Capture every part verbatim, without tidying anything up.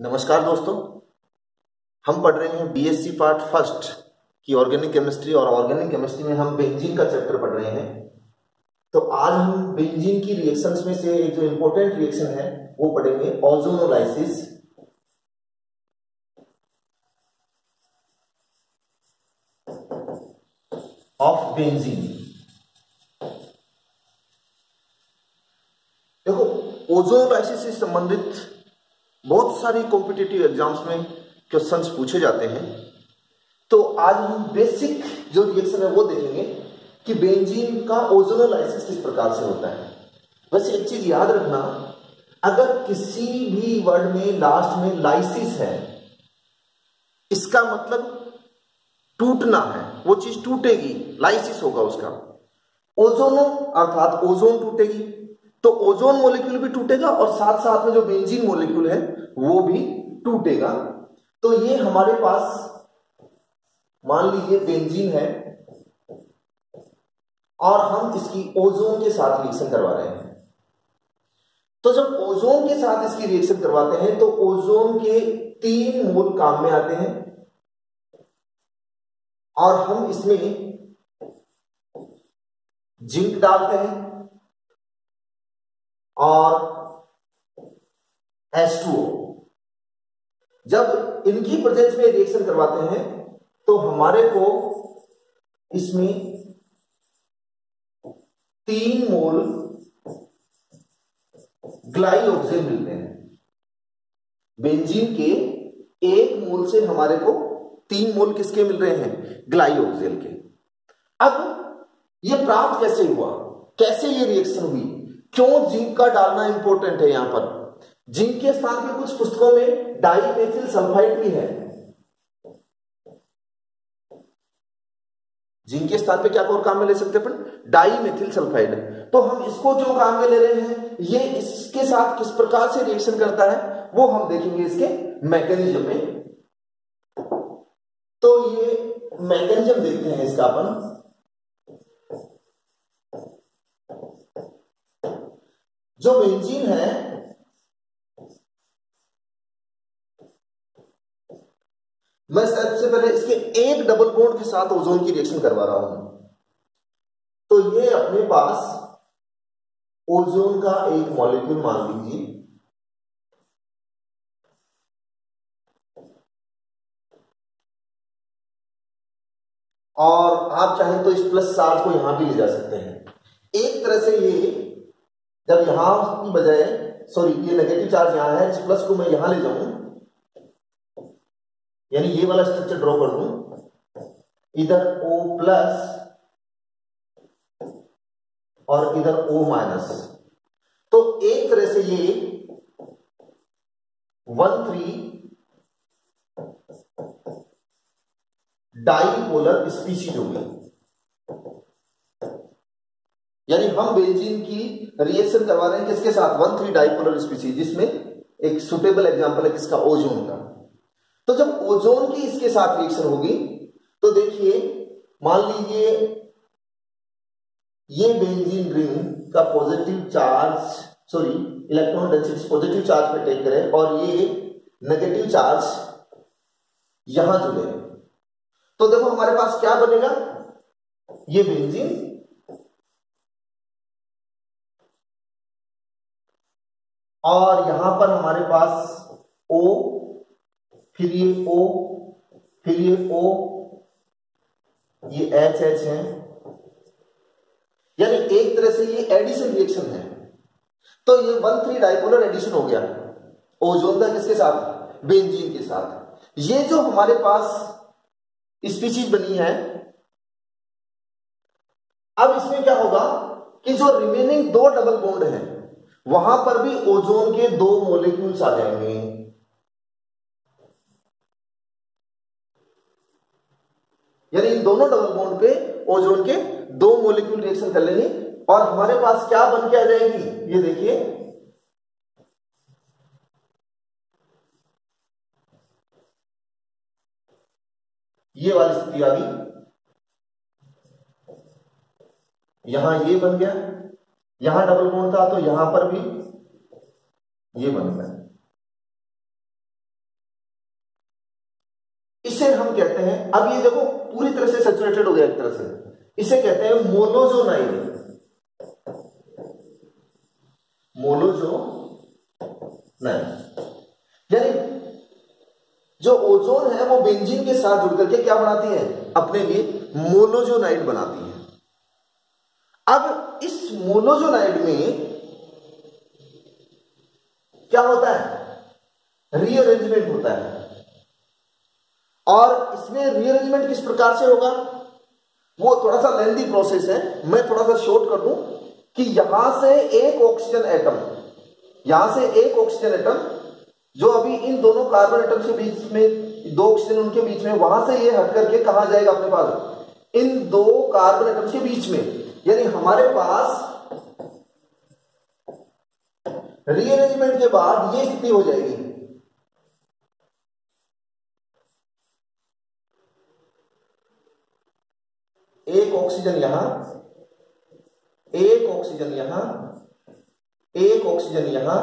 नमस्कार दोस्तों, हम पढ़ रहे हैं बीएससी पार्ट फर्स्ट की ऑर्गेनिक केमिस्ट्री और ऑर्गेनिक केमिस्ट्री में हम बेंजीन का चैप्टर पढ़ रहे हैं। तो आज हम बेंजीन की रिएक्शंस में से एक जो इंपॉर्टेंट रिएक्शन है वो पढ़ेंगे, ओजोनोलाइसिस। Of benzene. देखो, ओजोनोलाइसिस से संबंधित बहुत सारी कॉम्पिटिटिव एग्जाम्स में क्वेश्चंस पूछे जाते हैं। तो आज हम बेसिक जो रिएक्शन है वो देखेंगे कि बेंजीन का ओजोनोलाइसिस किस प्रकार से होता है। वैसे एक चीज याद रखना, अगर किसी भी वर्ड में लास्ट में लाइसिस है, इसका मतलब टूटना है, वो चीज टूटेगी, लाइसिस होगा उसका। ओजोनो अर्थात ओजोन टूटेगी, तो ओजोन मॉलिक्यूल भी टूटेगा और साथ साथ में जो बेंजीन मॉलिक्यूल है वो भी टूटेगा। तो ये हमारे पास मान लीजिए बेंजीन है और हम इसकी ओजोन के साथ रिएक्शन करवा रहे हैं। तो जब ओजोन के साथ इसकी रिएक्शन करवाते हैं तो ओजोन के तीन मोल काम में आते हैं और हम इसमें जिंक डालते हैं और एच टू ओ। जब इनकी प्रेजेंस में रिएक्शन करवाते हैं तो हमारे को इसमें तीन मोल ग्लाइऑक्सिल मिलते हैं। बेंजीन के एक मोल से हमारे को तीन मोल किसके मिल रहे हैं? ग्लाइऑक्सिल के। अब यह प्राप्त कैसे हुआ, कैसे ये रिएक्शन हुई, क्यों जिंक का डालना इंपॉर्टेंट है? यहां पर जिंक के स्थान पे कुछ पुस्तकों में डाइमेथिल सल्फाइड भी है। जिंक के स्थान पे क्या और काम में ले सकते हैं अपन? Dimethyl sulphide. तो हम इसको जो काम में ले रहे हैं, ये इसके साथ किस प्रकार से रिएक्शन करता है वो हम देखेंगे इसके मैकेनिज्म में। तो ये मैकेनिज्म देखते हैं इसका अपन। जो बेंजीन है मैं सबसे पहले इसके एक डबल बॉन्ड के साथ ओजोन की रिएक्शन करवा रहा हूं। तो ये अपने पास ओजोन का एक मॉलिक्यूल मान लीजिए, और आप चाहें तो इस प्लस चार्ज को यहां भी ले जा सकते हैं। एक तरह से ये जब यहां की बजाय, सॉरी ये नेगेटिव चार्ज यहां है, इस प्लस को मैं यहां ले जाऊं, यानी ये वाला स्ट्रक्चर ड्रॉ कर दूं, इधर O प्लस और इधर O माइनस। तो एक तरह से ये वन थ्री डाइपोलर स्पीशीज हो गई। यानी हम बेंजीन की रिएक्शन करवा रहे हैं किसके साथ? वन थ्री डाइपोलर स्पीशीज, जिसमें एक सुटेबल एग्जांपल है किसका? ओजोन का। तो जब ओजोन की इसके साथ रिएक्शन होगी तो देखिए, मान लीजिए ये बेंजीन रिंग का positive charge, sorry electron density positive charge पे टेक करें और ये नेगेटिव चार्ज यहां जुड़े, तो देखो हमारे पास क्या बनेगा? ये बेंजीन और यहां पर हमारे पास O, फिर ये O, फिर ये O, ये H H है। यानी एक तरह से ये एडिशन रिएक्शन है। तो ये वन थ्री डाइपोलर एडिशन हो गया ओजोन का किसके साथ? बेंजीन के साथ। ये जो हमारे पास स्पीशीज बनी है, अब इसमें क्या होगा कि जो रिमेनिंग दो डबल बॉन्ड हैं वहां पर भी ओजोन के दो मॉलिक्यूल्स आ जाएंगे। यानी इन दोनों डबल बॉन्ड पे ओजोन के दो मॉलिक्यूल रिएक्शन कर लेंगे और हमारे पास क्या बन के आ जाएगी? ये देखिए, ये वाली स्थिति आ गई। यहां ये बन गया, यहां डबल बॉन्ड था तो यहां पर भी ये बन गया। अब ये देखो पूरी तरह से सैचुरेटेड हो गया एक तरह से, इसे कहते हैं मोनोजोनाइड। मोनोजोनाइड यानी जो ओजोन है वो बेंजीन के साथ जुड़ करके क्या बनाती है, अपने लिए मोनोजोनाइड बनाती है। अब इस मोनोजोनाइड में क्या होता है, रीअरेंजमेंट होता है। और इसमें रीअरेंजमेंट किस प्रकार से होगा, वो थोड़ा सा लेंथी प्रोसेस है, मैं थोड़ा सा शॉर्ट कर दूं कि यहां से एक ऑक्सीजन एटम, यहां से एक ऑक्सीजन एटम जो अभी इन दोनों कार्बन एटम के बीच में, दो ऑक्सीजन उनके बीच में, वहां से ये हट करके कहां जाएगा अपने पास, इन दो कार्बन एटम के बीच में। यानी हमारे पास रीअरेंजमेंट के बाद ये कितनी हो जाएगी, एक ऑक्सीजन यहां, एक ऑक्सीजन यहां, एक ऑक्सीजन यहां,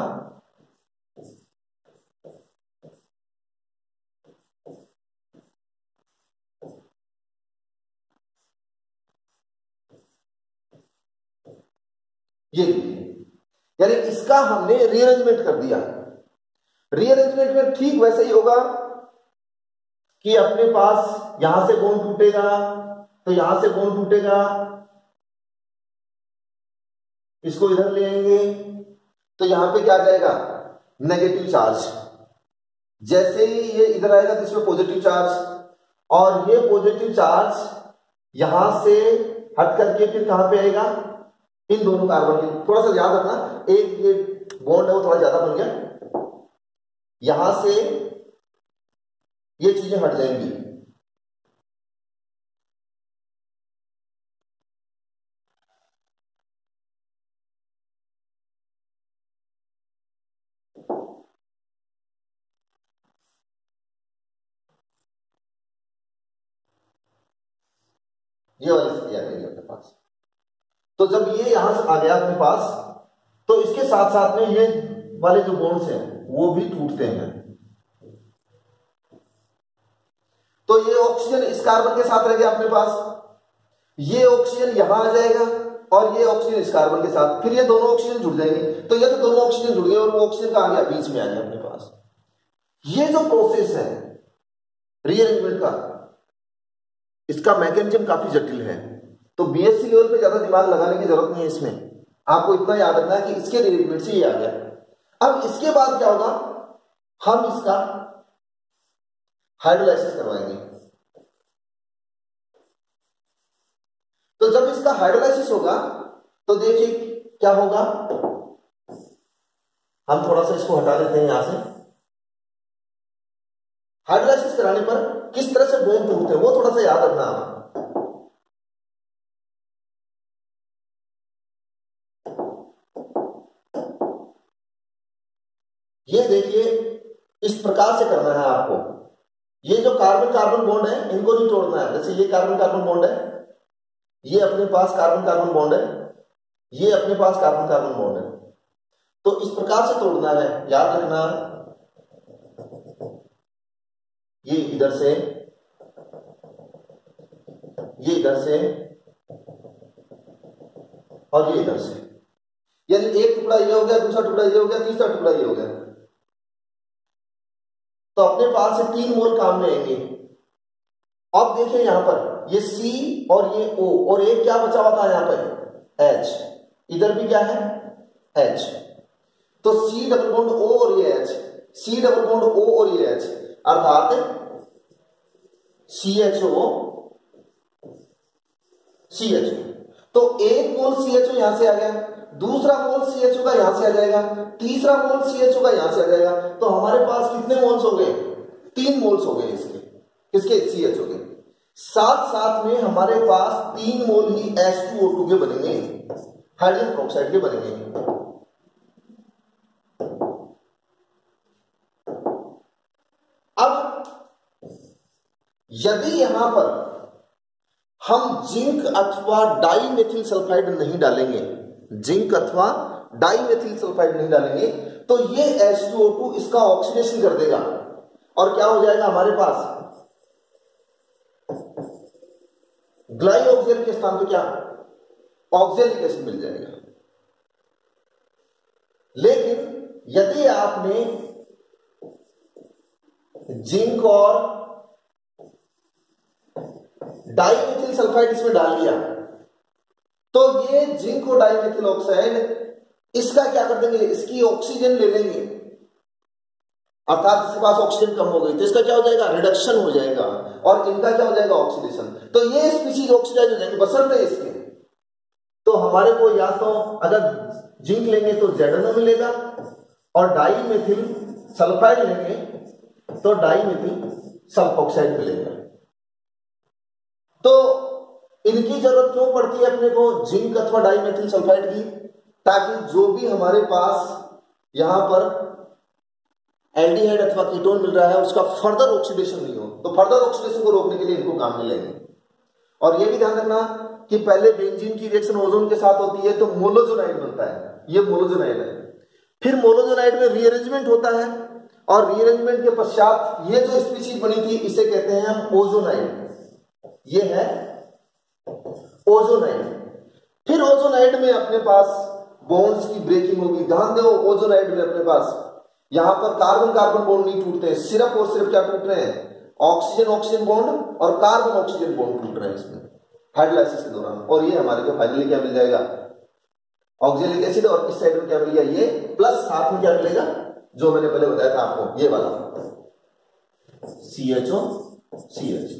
ये यानी इसका हमने रीअरेंजमेंट कर दिया। रीअरेंजमेंट में ठीक वैसे ही होगा कि अपने पास यहां से बॉन्ड टूटेगा तो यहां से बॉन्ड टूटेगा, इसको इधर ले आएंगे तो यहां पे क्या आ जाएगा, नेगेटिव चार्ज। जैसे ही ये इधर आएगा तो इसमें पॉजिटिव चार्ज, और ये पॉजिटिव चार्ज यहां से हट करके फिर कहां पे आएगा, इन दोनों कार्बन के, थोड़ा सा याद रखना, एक ये बॉन्ड है वो थोड़ा ज्यादा बन गया, यहां से ये चीजें हट जाएंगी। ये वाली स्थिति आ गई अपने पास। तो जब ये यहां से आ गया अपने पास, तो इसके साथ साथ में ये वाले जो बॉन्ड्स हैं वो भी टूटते हैं। तो ये ऑक्सीजन इस कार्बन के साथ रह गया अपने पास, ये ऑक्सीजन यहां आ जाएगा और ये ऑक्सीजन इस कार्बन के साथ, फिर ये दोनों ऑक्सीजन जुड़ जाएंगे। तो ये तो दोनों ऑक्सीजन जुड़ गए और वो ऑक्सीजन का आ गया बीच में आ गया अपने पास। ये जो प्रोसेस है रीअरेंजमेंट का, इसका मैकेनिज्म काफी जटिल है, तो बीएससी लेवल पे ज्यादा दिमाग लगाने की जरूरत नहीं है इसमें। आपको इतना याद रखना है कि इसके रीअरेंजमेंट से ये आ गया। अब इसके बाद क्या होगा, हम इसका हाइड्रोलाइसिस करवाएंगे। तो जब इसका हाइड्रोलाइसिस होगा तो देखिए क्या होगा, हम थोड़ा सा इसको हटा देते हैं यहां से। हाइड्रोलाइसिस कराने पर किस तरह से बॉन्ड टूटते हैं वो थोड़ा सा याद रखना आप। ये देखिए इस प्रकार से करना है आपको। ये जो कार्बन कार्बन बॉन्ड है इनको नहीं तोड़ना है। जैसे ये कार्बन कार्बन बॉन्ड है, ये अपने पास कार्बन कार्बन बॉन्ड है, ये अपने पास कार्बन कार्बन बॉन्ड है, तो इस प्रकार से तोड़ना है, याद रखना। ये इधर से, ये इधर से और ये इधर से, यानी एक टुकड़ा ये हो गया, दूसरा टुकड़ा ये हो गया, तीसरा टुकड़ा ये हो गया। तो अपने पास से तीन मोल काम में आएंगे। अब देखिए यहां पर ये C और ये O, और एक क्या बचा हुआ था यहां पर H, इधर भी क्या है H। तो C डबल बॉन्ड O और ये H, C double bond O और ये H, अर्थात C H O C H O. तो एक मोल सी एच ओ यहां से आ गया, दूसरा मोल सी एच ओ का यहां से आ जाएगा, तीसरा मोल सी एच ओ का यहां से आ जाएगा। तो हमारे पास कितने मोल्स हो गए, तीन मोल्स हो गए इसके, किसके, सी एच ओ के। साथ साथ में हमारे पास तीन मोल ही एच टू ओ टू के बनेंगे, हाइड्रोजन पेरोक्साइड के बनेंगे। अब यदि यहां पर हम जिंक अथवा डाइमेथिल सल्फाइड नहीं डालेंगे, जिंक अथवा डाइमेथिल सल्फाइड नहीं डालेंगे, तो ये एच टू ओ टू इसका ऑक्सीडेशन कर देगा और क्या हो जाएगा हमारे पास ग्लाइऑक्सिजन के स्थान पे क्या ऑक्जेलिक एसिड मिल जाएगा। लेकिन यदि आपने जिंक और डाइमेथिल सल्फाइड इसमें डाल दिया तो ये जिंक और डाइमेथिल ऑक्साइड इसका क्या कर देंगे, इसकी ऑक्सीजन ले लेंगे, अर्थात इसके पास ऑक्सीजन कम हो गई तो इसका क्या हो जाएगा, रिडक्शन हो जाएगा और इनका क्या हो जाएगा, ऑक्सीडेशन। तो ये स्पीशीज ऑक्सीडाइज हो जाएंगे बसंत है इसके। तो हमारे को या तो अगर जिंक लेंगे तो जेड एन ओ मिलेगा और डाइमेथिल सल्फाइड लेंगे तो डाइमेथिल सल्फोक्साइड मिलेगा। तो इनकी जरूरत क्यों पड़ती है अपने को, जिंक अथवा डाइमेथिल सल्फाइड की, ताकि जो भी हमारे पास यहां पर एल्डिहाइड अथवा कीटोन मिल रहा है उसका फर्दर ऑक्सीडेशन नहीं हो। तो फर्दर ऑक्सीडेशन को रोकने के लिए इनको काम में लेंगे। और ये भी ध्यान रखना कि पहले बेंजीन की रिएक्शन ओजोन के साथ होती है तो मोलोजोनाइड बनता है, ये मोलोजोनाइड है। फिर मोलोजोनाइड में रीअरेंजमेंट होता है और रीअरेंजमेंट के पश्चात ये जो स्पीशीज बनी थी इसे कहते हैं हम ओजोनाइड, ये है ओजोनाइड। फिर ओजोनाइड में अपने पास बॉन्ड्स की ब्रेकिंग होगी। ध्यान दो ओजोनाइड में अपने पास यहां पर कार्बन कार्बन बॉन्ड नहीं टूटते हैं, सिर्फ और सिर्फ क्या टूट रहे हैं, ऑक्सीजन ऑक्सीजन बॉन्ड और कार्बन ऑक्सीजन बॉन्ड टूट रहे हैं इसमें हाइड्रोलाइसिस के दौरान। और ये हमारे को फाइनली क्या मिल जाएगा, ऑक्जेलिक एसिड। और इस साइड में क्या मिल गया, ये प्लस साथ में क्या मिलेगा, जो मैंने पहले बताया था आपको, ये वाला C H O C H.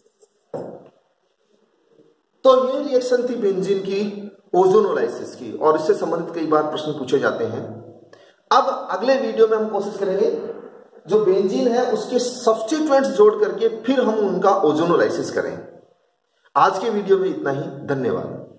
तो ये रिएक्शन थी बेंजीन की ओजोनोलाइसिस की और इससे संबंधित कई बार प्रश्न पूछे जाते हैं। अब अगले वीडियो में हम कोशिश करेंगे जो बेंजीन है उसके सब्स्टिट्यूएंट्स जोड़ करके फिर हम उनका ओजोनोलाइसिस करें। आज के वीडियो में इतना ही, धन्यवाद।